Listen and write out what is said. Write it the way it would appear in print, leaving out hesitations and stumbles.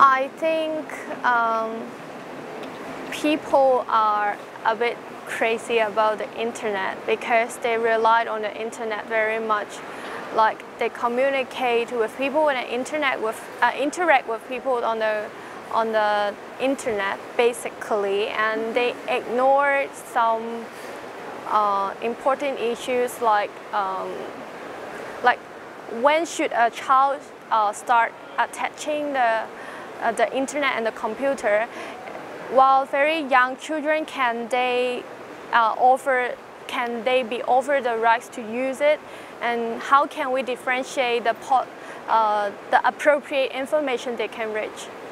I think people are a bit crazy about the internet because they relied on the internet very much. Like they communicate with people on the internet, interact with people on the internet basically, and they ignore some important issues like when should a child start attaching the internet and the computer. While very young children, can they be offered the rights to use it, and how can we differentiate the appropriate information they can reach?